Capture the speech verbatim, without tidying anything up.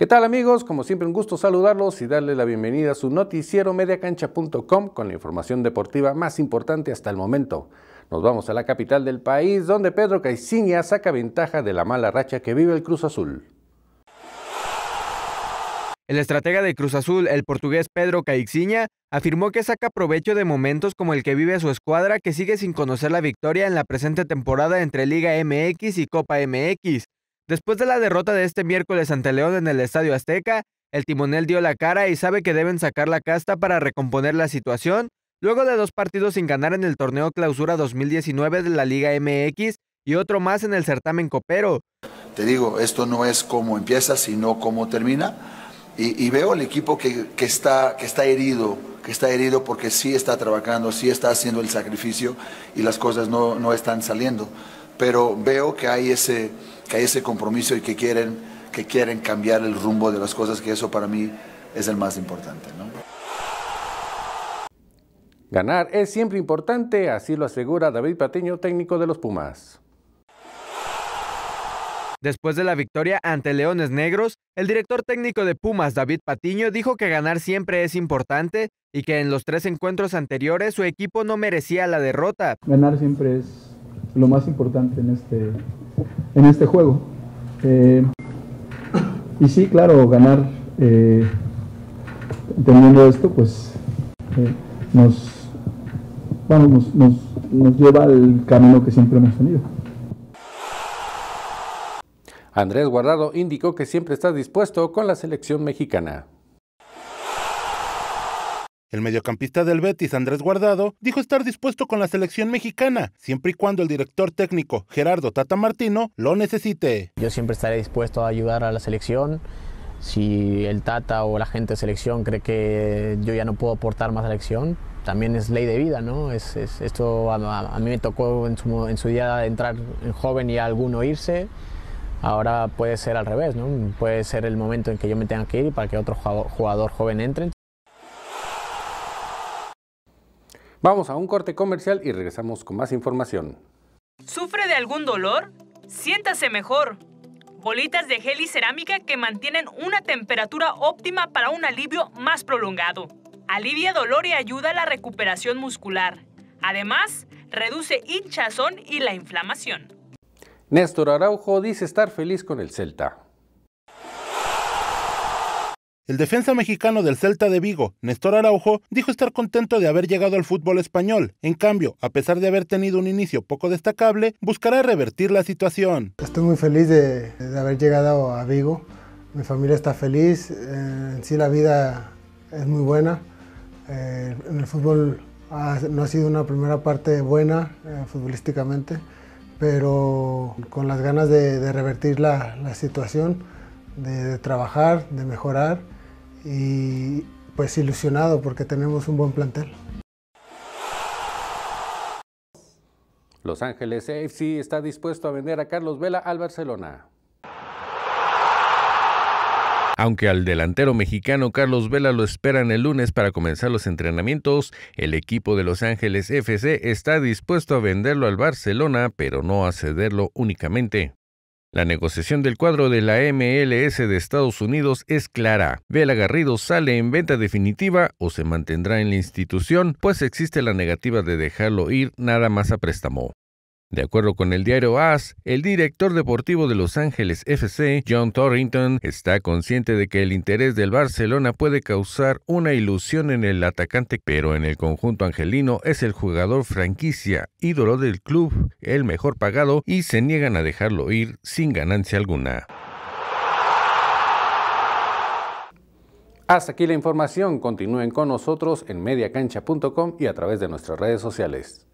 ¿Qué tal amigos? Como siempre un gusto saludarlos y darles la bienvenida a su noticiero media cancha punto com con la información deportiva más importante hasta el momento. Nos vamos a la capital del país donde Pedro Caixinha saca ventaja de la mala racha que vive el Cruz Azul. El estratega de Cruz Azul, el portugués Pedro Caixinha, afirmó que saca provecho de momentos como el que vive su escuadra que sigue sin conocer la victoria en la presente temporada entre Liga M X y Copa M X. Después de la derrota de este miércoles ante León en el Estadio Azteca, el timonel dio la cara y sabe que deben sacar la casta para recomponer la situación, luego de dos partidos sin ganar en el torneo Clausura dos mil diecinueve de la Liga M X y otro más en el certamen copero. Te digo, esto no es cómo empieza, sino cómo termina, y, y veo el equipo que, que, está, que está herido, que está herido porque sí está trabajando, sí está haciendo el sacrificio y las cosas no, no están saliendo, pero veo que hay ese... que hay ese compromiso y que quieren, que quieren cambiar el rumbo de las cosas, que eso para mí es el más importante, ¿no? Ganar es siempre importante, así lo asegura David Patiño, técnico de los Pumas. Después de la victoria ante Leones Negros, el director técnico de Pumas, David Patiño, dijo que ganar siempre es importante y que en los tres encuentros anteriores su equipo no merecía la derrota. Ganar siempre es lo más importante en este, en este juego. Eh, y sí, claro, ganar, eh, entendiendo esto, pues eh, nos, bueno, nos, nos, nos lleva al camino que siempre hemos tenido. Andrés Guardado indicó que siempre está dispuesto con la selección mexicana. El mediocampista del Betis, Andrés Guardado, dijo estar dispuesto con la selección mexicana, siempre y cuando el director técnico, Gerardo Tata Martino, lo necesite. Yo siempre estaré dispuesto a ayudar a la selección. Si el Tata o la gente de selección cree que yo ya no puedo aportar más a la selección, también es ley de vida, ¿no? Es, es, esto a, a, a mí me tocó en su, en su día entrar en joven y a alguno irse. Ahora puede ser al revés, ¿no? Puede ser el momento en que yo me tenga que ir para que otro jugador joven entre. Vamos a un corte comercial y regresamos con más información. ¿Sufre de algún dolor? Siéntase mejor. Bolitas de gel y cerámica que mantienen una temperatura óptima para un alivio más prolongado. Alivia dolor y ayuda a la recuperación muscular. Además, reduce hinchazón y la inflamación. Néstor Araujo dice estar feliz con el Celta. El defensa mexicano del Celta de Vigo, Néstor Araujo, dijo estar contento de haber llegado al fútbol español. En cambio, a pesar de haber tenido un inicio poco destacable, buscará revertir la situación. Estoy muy feliz de, de haber llegado a Vigo. Mi familia está feliz. Eh, en sí la vida es muy buena. Eh, en el fútbol ha, no ha sido una primera parte buena eh, futbolísticamente, pero con las ganas de, de revertir la, la situación, de, de trabajar, de mejorar. Y pues ilusionado porque tenemos un buen plantel. Los Ángeles F C está dispuesto a vender a Carlos Vela al Barcelona. Aunque al delantero mexicano Carlos Vela lo esperan el lunes para comenzar los entrenamientos, el equipo de Los Ángeles F C está dispuesto a venderlo al Barcelona, pero no a cederlo únicamente. La negociación del cuadro de la M L S de Estados Unidos es clara. Vela Garrido sale en venta definitiva o se mantendrá en la institución, pues existe la negativa de dejarlo ir nada más a préstamo. De acuerdo con el diario A S, el director deportivo de Los Ángeles F C, John Thornton, está consciente de que el interés del Barcelona puede causar una ilusión en el atacante, pero en el conjunto angelino es el jugador franquicia, ídolo del club, el mejor pagado y se niegan a dejarlo ir sin ganancia alguna. Hasta aquí la información. Continúen con nosotros en media cancha punto com y a través de nuestras redes sociales.